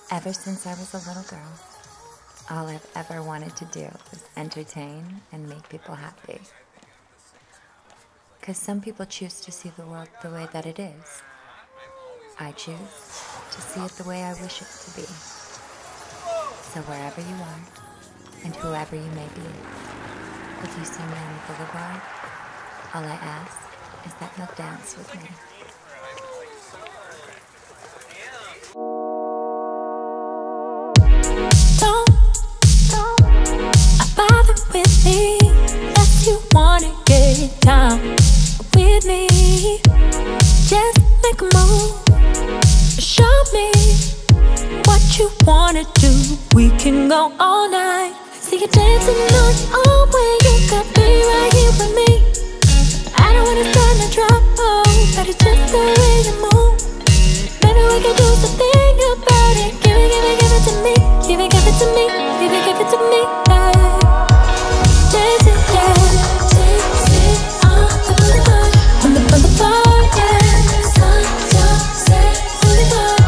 Ever since I was a little girl, all I've ever wanted to do was entertain and make people happy. Because some people choose to see the world the way that it is. I choose to see it the way I wish it to be. So wherever you are, and whoever you may be, if you see me on the boulevard, all I ask is that you'll dance with me. Don't bother with me if you wanna get down with me. Just make a move, show me what you wanna do. We can go all night. See you dancing on your own way. You got me right here with me. I don't wanna start no trouble, but it's just the way you move. Maybe we can do something about it. Give it to me. Give it to me. Give it to me. Dance it, yeah. Dance it on the boulevard. On the boulevard, yeah. Sunset boulevard.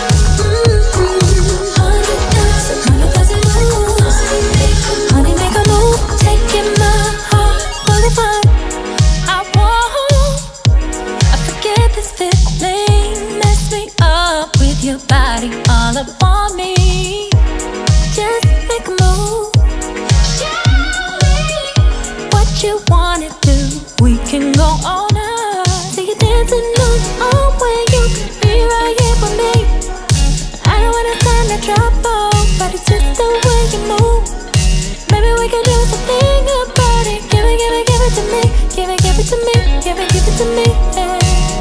Honey, make a move. Taking my heart boulevard. I forget this feeling. Mess me up with your body all up on me. Just make a move. What you wanna do? We can go all night. See you dancing on your own way. You can be right here with me. I don't wanna start no trouble, but it's just the way you move. Maybe we can do something about it. Give it to me. Give it to me. Give it to me. Yeah.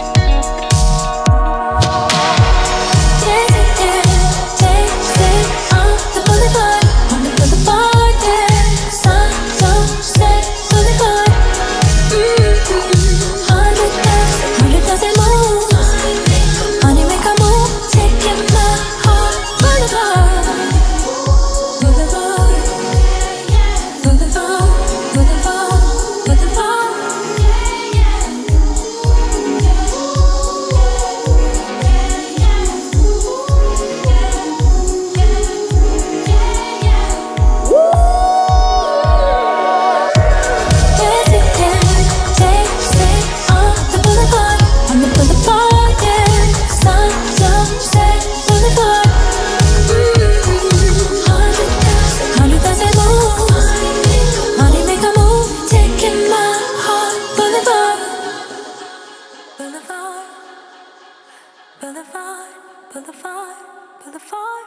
Boulevard.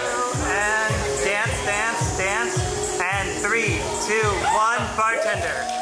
Dance, and 3, 2, 1, bartender.